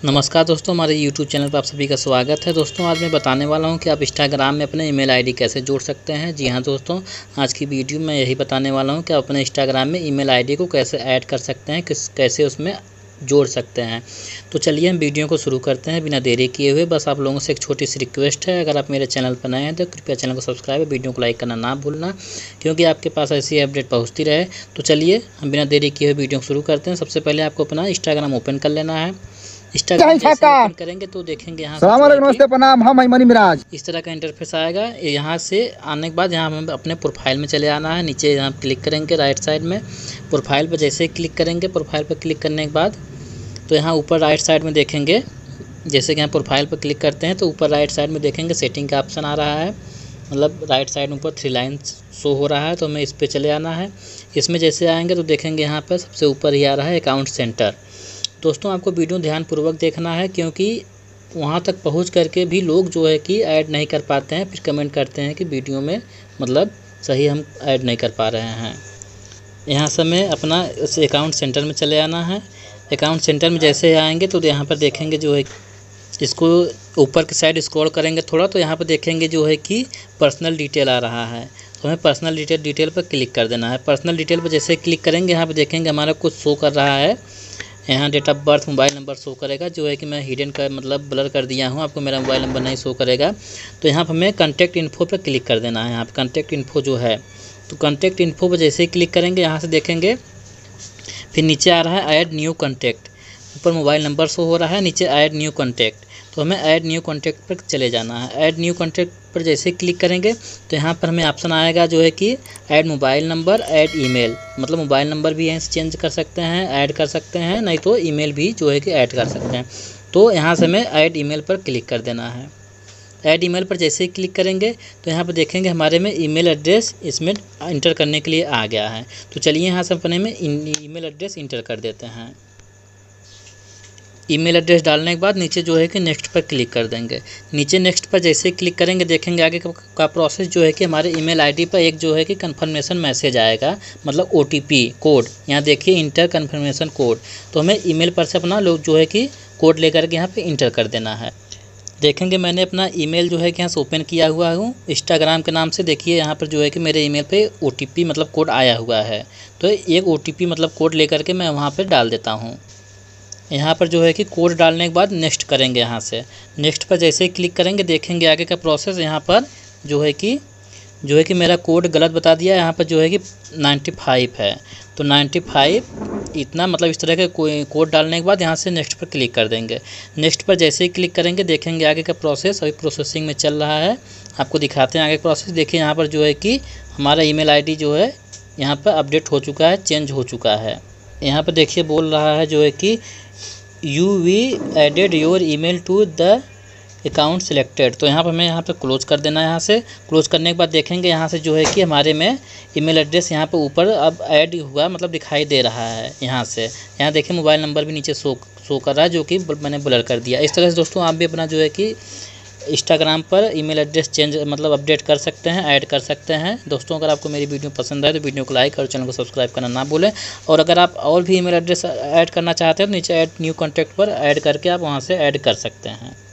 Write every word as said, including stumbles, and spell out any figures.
नमस्कार दोस्तों, हमारे यूट्यूब चैनल पर आप सभी का स्वागत है। दोस्तों आज मैं बताने वाला हूं कि आप इंस्टाग्राम में अपने ईमेल आईडी कैसे जोड़ सकते हैं। जी हां दोस्तों, आज की वीडियो में यही बताने वाला हूं कि आप अपने इंस्टाग्राम में ईमेल आईडी को कैसे ऐड कर सकते हैं, किस कैसे उसमें जोड़ सकते हैं। तो चलिए हम वीडियो को शुरू करते हैं बिना देरी किए हुए। बस आप लोगों से एक छोटी सी रिक्वेस्ट है, अगर आप मेरे चैनल पर नए हैं तो कृपया चैनल को सब्सक्राइब, वीडियो को लाइक करना ना भूलना, क्योंकि आपके पास ऐसी अपडेट पहुँचती रहे। तो चलिए हम बिना देरी किए हुए वीडियो को शुरू करते हैं। सबसे पहले आपको अपना इंस्टाग्राम ओपन कर लेना है। इंस्टाग्राम जैसे ओपन करेंगे तो देखेंगे यहाँ नमस्ते प्रणाम, हम मनी मिराज। इस तरह का इंटरफेस आएगा। यहाँ से आने के बाद यहाँ हमें अपने प्रोफाइल में चले आना है। नीचे यहाँ क्लिक करेंगे राइट साइड में, प्रोफाइल पर जैसे क्लिक करेंगे, प्रोफाइल पर क्लिक करने के बाद तो यहाँ ऊपर राइट साइड में देखेंगे, जैसे कि यहाँ प्रोफाइल पर क्लिक करते हैं तो ऊपर राइट साइड में देखेंगे सेटिंग का ऑप्शन आ रहा है, मतलब राइट साइड में ऊपर थ्री लाइन शो हो रहा है। तो हमें इस पर चले आना है। इसमें जैसे आएंगे तो देखेंगे यहाँ पर सबसे ऊपर ही आ रहा है अकाउंट सेंटर। दोस्तों आपको वीडियो ध्यानपूर्वक देखना है, क्योंकि वहाँ तक पहुँच करके भी लोग जो है कि ऐड नहीं कर पाते हैं, फिर कमेंट करते हैं कि वीडियो में मतलब सही हम ऐड नहीं कर पा रहे हैं। यहाँ से हमें अपना इस अकाउंट सेंटर में चले आना है। अकाउंट सेंटर में जैसे आएंगे तो यहाँ पर देखेंगे जो है, इसको ऊपर की साइड स्क्रॉल करेंगे थोड़ा तो यहाँ पर देखेंगे जो है कि पर्सनल डिटेल आ रहा है। तो हमें पर्सनल डिटेल डिटेल पर क्लिक कर देना है। पर्सनल डिटेल पर जैसे क्लिक करेंगे यहाँ पर देखेंगे हमारा कुछ शो कर रहा है। यहाँ date of birth, mobile number show करेगा, जो है कि मैं हिडन कर मतलब ब्लर कर दिया हूँ, आपको मेरा मोबाइल नंबर नहीं शो करेगा। तो यहाँ पर हमें कॉन्टैक्ट इन्फो पर क्लिक कर देना है। यहाँ पर कॉन्टैक्ट इन्फो जो है, तो कॉन्टैक्ट इन्फो पर जैसे ही क्लिक करेंगे यहाँ से देखेंगे फिर नीचे आ रहा है ऐड न्यू कॉन्टैक्ट। ऊपर मोबाइल नंबर शो हो रहा है, नीचे ऐड न्यू कॉन्टैक्ट। तो हमें ऐड न्यू कॉन्टैक्ट पर चले जाना है। ऐड न्यू कॉन्टैक्ट पर जैसे क्लिक करेंगे तो यहाँ पर हमें ऑप्शन आएगा जो है कि add mobile number, add email, मतलब मोबाइल नंबर भी यहीं से चेंज कर सकते हैं, ऐड कर सकते हैं, नहीं तो ईमेल भी जो है कि ऐड कर सकते हैं। तो यहाँ से हमें ऐड ईमेल पर क्लिक कर देना है। ऐड ईमेल पर जैसे ही क्लिक करेंगे तो यहाँ पर देखेंगे हमारे में ईमेल एड्रेस इसमें इंटर करने के लिए आ गया है। तो चलिए यहाँ से अपने में ईमेल एड्रेस इंटर कर देते हैं। ईमेल एड्रेस डालने के बाद नीचे जो है कि नेक्स्ट पर क्लिक कर देंगे। नीचे नेक्स्ट पर जैसे क्लिक करेंगे देखेंगे आगे का प्रोसेस जो है कि हमारे ईमेल आईडी पर एक जो है कि कंफर्मेशन मैसेज आएगा, मतलब ओटीपी कोड। यहाँ देखिए इंटर कंफर्मेशन कोड। तो हमें ईमेल पर से अपना लोग जो है कि कोड लेकर के यहाँ पे इंटर कर देना है। देखेंगे मैंने अपना ईमेल जो है कि यहाँ से ओपन किया हुआ हूँ इंस्टाग्राम के नाम से। देखिए यहाँ पर जो है कि मेरे ईमेल पे ओटीपी मतलब कोड आया हुआ है। तो एक ओटीपी मतलब कोड लेकर के मैं वहाँ पर डाल देता हूँ। यहाँ पर जो है कि कोड डालने के बाद नेक्स्ट करेंगे। यहाँ से नेक्स्ट पर जैसे ही क्लिक करेंगे देखेंगे आगे का प्रोसेस। यहाँ पर जो है कि जो है कि मेरा कोड गलत बता दिया। यहाँ पर जो है कि नाइन्टी फाइव है, तो नाइन्टी फाइव इतना मतलब इस तरह के कोई कोड डालने के बाद यहाँ से नेक्स्ट पर क्लिक कर देंगे। नेक्स्ट पर जैसे ही क्लिक करेंगे देखेंगे आगे का प्रोसेस अभी प्रोसेसिंग में चल रहा है। आपको दिखाते हैं आगे का प्रोसेस। देखिए यहाँ पर जो है कि हमारा ईमेल आईडी जो है यहाँ पर अपडेट हो चुका है, चेंज हो चुका है। यहाँ पर देखिए बोल रहा है जो है कि you've added your email to the account selected. तो यहाँ पर हमें यहाँ पे क्लोज कर देना है। यहाँ से क्लोज करने के बाद देखेंगे यहाँ से जो है कि हमारे में ईमेल एड्रेस यहाँ पे ऊपर अब ऐड हुआ, मतलब दिखाई दे रहा है। यहाँ से यहाँ देखिए मोबाइल नंबर भी नीचे शो शो कर रहा है, जो कि मैंने ब्लर कर दिया। इस तरह से दोस्तों आप भी अपना जो है कि इंस्टाग्राम पर ईमेल एड्रेस चेंज मतलब अपडेट कर सकते हैं, ऐड कर सकते हैं। दोस्तों अगर आपको मेरी वीडियो पसंद आए तो वीडियो को लाइक और चैनल को सब्सक्राइब करना ना भूलें। और अगर आप और भी ईमेल एड्रेस ऐड करना चाहते हैं तो नीचे ऐड न्यू कॉन्टैक्ट पर ऐड करके आप वहां से ऐड कर सकते हैं।